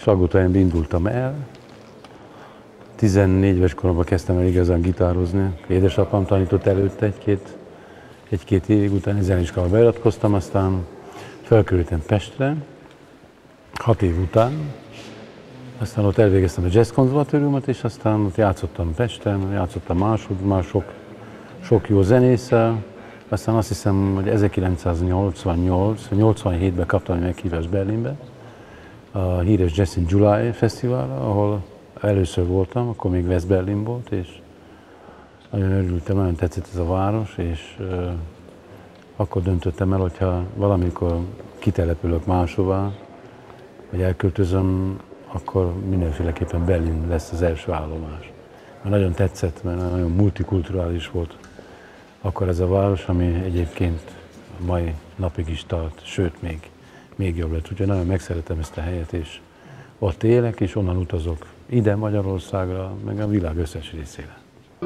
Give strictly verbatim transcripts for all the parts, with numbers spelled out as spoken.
Salgótarjánból indultam el. tizennégy éves koromban kezdtem el igazán gitározni. Édesapám tanított előtte egy-két, egy-két évig, utána zeneiskolába beiratkoztam, aztán felkerültem Pestre, hat év után. Aztán ott elvégeztem a jazz konzervatóriumot, és aztán ott játszottam Pesten, játszottam máshogy, már sok, sok jó zenésszel. Aztán azt hiszem, hogy ezerkilencszáznyolcvannyolc, nyolcvanhétben kaptam egy meghívást Berlinbe, a híres Jazz in July fesztiválra, ahol először voltam, akkor még West Berlin volt, és nagyon örültem, nagyon tetszett ez a város, és uh, akkor döntöttem el, hogyha valamikor kitelepülök máshová, vagy elköltözöm, akkor mindenféleképpen Berlin lesz az első állomás. Mert nagyon tetszett, mert nagyon multikulturális volt akkor ez a város, ami egyébként a mai napig is tart, sőt, még, még jobb lett. Úgyhogy nagyon megszeretem ezt a helyet, és ott élek, és onnan utazok ide Magyarországra, meg a világ összes részére.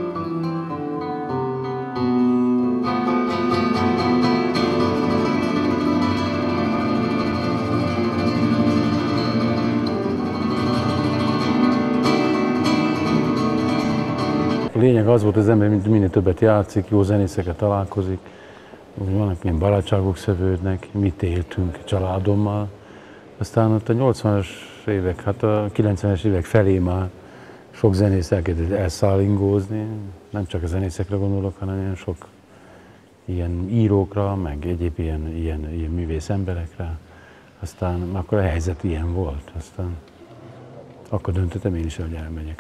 A lényeg az volt, az ember minél többet játszik, jó zenészekkel találkozik, vannak milyen barátságok szövődnek, mit éltünk családommal. Aztán ott a nyolcvanas évek, hát a kilencvenes évek felé már sok zenész elkezdett elszállingózni, nem csak a zenészekre gondolok, hanem ilyen sok ilyen írókra, meg egyéb ilyen, ilyen, ilyen művész emberekre. Aztán akkor a helyzet ilyen volt, aztán akkor döntöttem én is, hogy elmegyek.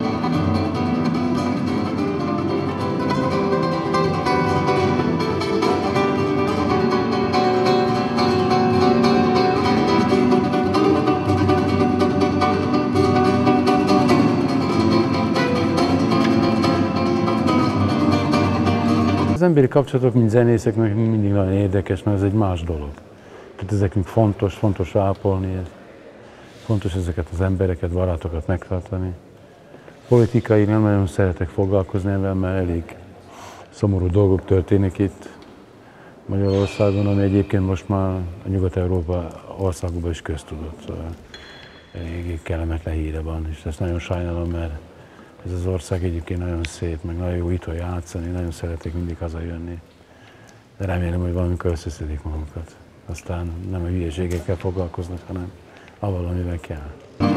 Az emberi kapcsolatok, mint zenészeknek mindig nagyon érdekes, mert ez egy más dolog. Tehát ezeknek fontos, fontos ápolni, fontos ezeket az embereket, barátokat megtartani. Politikai nem nagyon szeretek foglalkozni ezzel, mert elég szomorú dolgok történnek itt Magyarországon, ami egyébként most már a Nyugat-Európa országokban is köztudott. Szóval elég kellemetlen híre van, és ezt nagyon sajnálom, mert ez az ország egyébként nagyon szép, meg nagyon jó itthon játszani, nagyon szeretnék mindig hazajönni. De remélem, hogy valamikor összeszedik magukat. Aztán nem a hülyeségekkel foglalkoznak, hanem avval, amivel kell.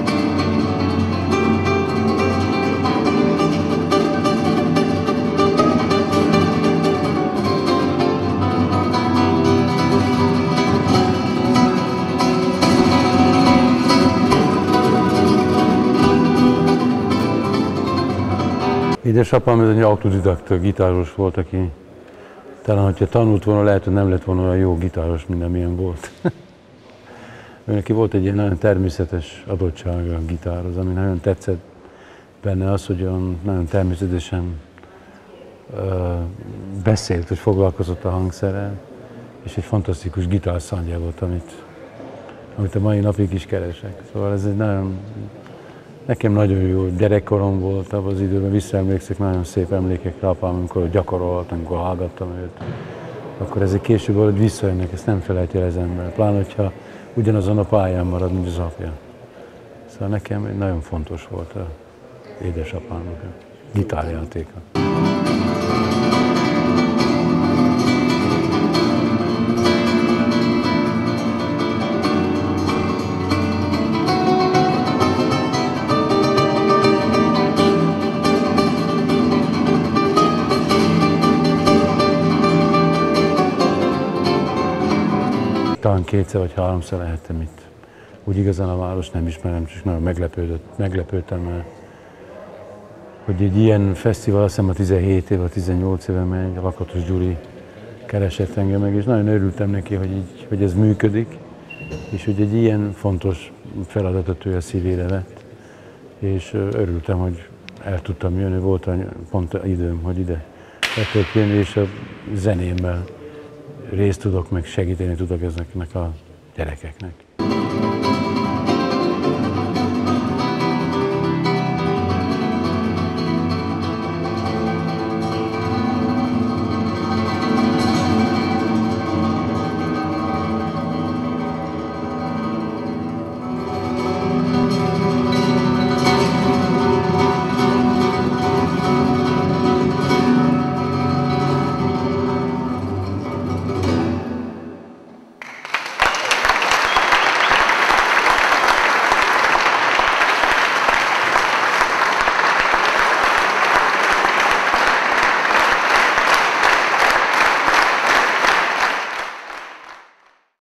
Édesapám ez egy autodidakta gitáros volt, aki talán, hogyha tanult volna, lehet, hogy nem lett volna olyan jó gitáros, mint amilyen volt. Neki volt egy ilyen nagyon természetes adottsága a gitárhoz, ami nagyon tetszett benne az, hogy olyan nagyon természetesen uh, beszélt, hogy foglalkozott a hangszerrel, és egy fantasztikus gitárszandja volt, amit, amit a mai napig is keresek. Szóval ez egy nagyon, nekem nagyon jó gyerekkorom volt abban az időben, visszaemlékszek nagyon szép emlékekre apám, amikor gyakorolt, amikor hallgattam őt. Akkor ezek később valahogy visszajönnek, ezt nem felejti el az ember. Pláne, hogyha ugyanazon a pályán marad, mint az apja. Szóval nekem nagyon fontos volt az édesapámnak a gitárjátéka. Talán kétszer vagy háromszor lehettem itt. Úgy igazán a város nem ismerem, csak nagyon meglepődött, meglepődtem, mert hogy egy ilyen fesztivál, azt hiszem a tizenhét éve, tizennyolc éve megy, a Lakatos Gyuri keresett engem meg, és nagyon örültem neki, hogy, így, hogy ez működik, és hogy egy ilyen fontos feladatot ő a szívére vett, és örültem, hogy el tudtam jönni, volt pont időm, hogy ide el tudok jönni, és a zenémmel részt tudok, meg segíteni tudok ezeknek a gyerekeknek.